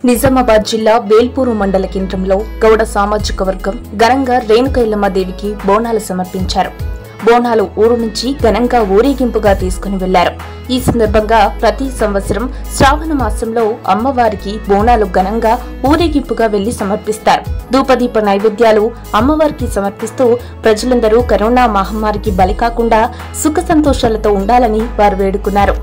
నిజామాబాద్ జిల్లా వేల్పూరు మండల కేంద్రంలో గౌడ సామాజిక వర్గం ఘనంగా రేణుక ఎల్లమ్మ దేవికి బోనాలు సమర్పించారు. బోనాలు ఊరు నుంచి ఘనంగా ఊరేగింపుగా తీసుకుని వెళ్లారు. ఈ సందర్భంగా ప్రతి సంవత్సరం శ్రావణ మాసంలో అమ్మవారికి బోనాలు ఘనంగా ఊరేగింపుగా వెళ్లి సమర్పిస్తారు. ధూపదీప నైవేద్యాలు అమ్మవారికి సమర్పిస్తూ ప్రజలందరూ కరోనా మహమ్మారికి బలి కాకుండా సుఖ సంతోషాలతో ఉండాలని వారు వేడుకున్నారు.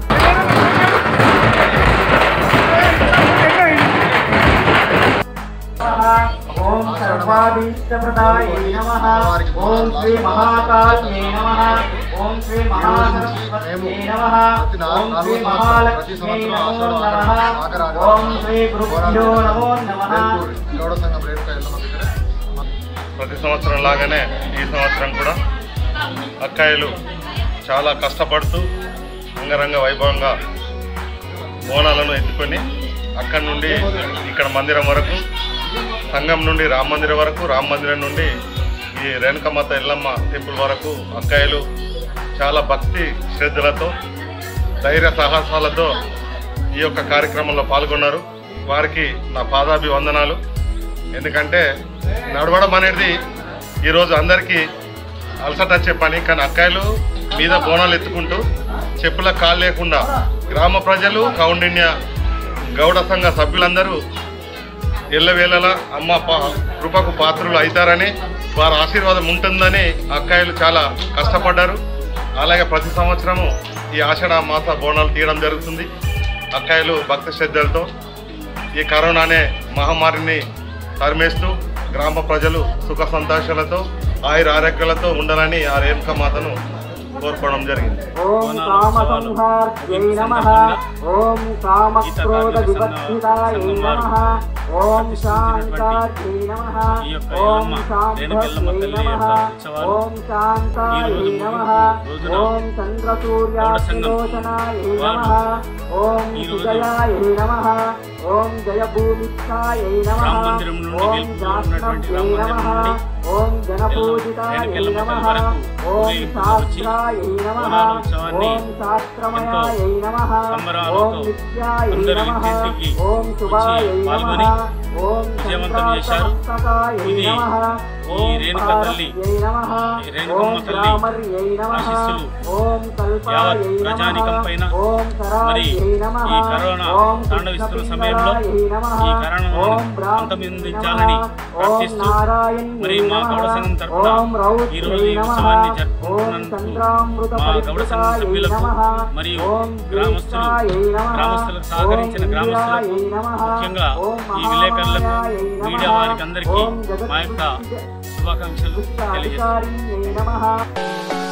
ओम सर्वाभीष्टप्रदाये नमः। ओम श्री महाकाल्ये नमः। ओम श्री महासरस्वत्यै नमः। ओम श्री महालक्ष्म्यै नमो नमः। ओम श्री गुरुभ्यो नमो नमः। గౌడ సంఘం రేణుక ఎల్లమ్మ దగ్గర ప్రతి సంవత్సరం లాగానే ఈ సంవత్సరం కూడా అక్కాయిలు చాలా కష్టపడుతూ అంగరంగ వైభవంగా బోనాలను ఎత్తుకొని అక్కడి నుండి ఇక్కడ మందిరం వరకు, సంఘం నుండి రామ మందిరం వరకు, రామ మందిరం నుండి ఈ రేణుకమాత ఎల్లమ్మ టెంపుల్ వరకు అక్కాయిలు చాలా భక్తి శ్రద్ధలతో, ధైర్య సాహసాలతో ఈ యొక్క కార్యక్రమంలో పాల్గొన్నారు. వారికి నా పాదాభివందనాలు. ఎందుకంటే నడవడం అనేది ఈరోజు అందరికీ అలసట వచ్చే పని, కానీ అక్కాయిలు మీద బోనాలు ఎత్తుకుంటూ చెప్పులకు కాలు లేకుండా గ్రామ ప్రజలు, కౌండిన్య గౌడ సంఘ సభ్యులందరూ ఎల్లవేళలా అమ్మ కృపకు పాత్రులు అవుతారని, వారి ఆశీర్వాదం ఉంటుందని అక్కాయిలు చాలా కష్టపడ్డారు. అలాగే ప్రతి సంవత్సరము ఈ ఆషాఢ మాస బోనాలు తీయడం జరుగుతుంది. అక్కాయిలు భక్తి శ్రద్ధలతో ఈ కరోనా అనే మహమ్మారిని తరిమేస్తూ గ్రామ ప్రజలు సుఖ సంతోషాలతో ఆయుర ఆరోగ్యాలతో ఉండాలని ఆ రేణుక మాతను కోరుకోవడం జరిగింది. ఓం కామసంహార్యై నమః. ఓం కామక్రోధ వివర్జితాయ నమః. ఓం శాంతాయ నమః. ఓం శాంతయే నమః. ఓం శాంతాయ నమః. ఓం చంద్రసూర్యాగ్నిలోచనాయ నమః. ఓం సుజయాయ నమః. ఓం జయభూమిష్ఠాయ నమః. ఓం జాస్నవ్యై నమః. ఓం జనపూజితాయ నమః. ఓం శాస్త్రాయ నమః. ఓం శాస్త్రమయాయ నమః. ఓం నిత్యాయ నమః. ఓం శుభాయ నమః. ఓం చంద్రాసహస్రకాయ నమః. ఓం భారత్యై నమః. ఓం రామర్యై నమః. ఓం కల్పాయ నమః. ఓం కరాయ నమః. ఓం కృష్ణపిన్నాయ నమః. ఓం బ్రాహ్మణ్యై నమః. ఓం నారాయణ్యై నమః. ఓం రౌద్రై నమః. ఓం చంద్రామృత పరిపృతాయ నమః. ఓం జ్యేష్ఠాయ నమః. ఓం ఇంద్రాయ నమః. ఓం మహామాయాయ నమః. ఓం జగద్గురు శుభాకాంక్షలు తెలియజేస్తున్నాను.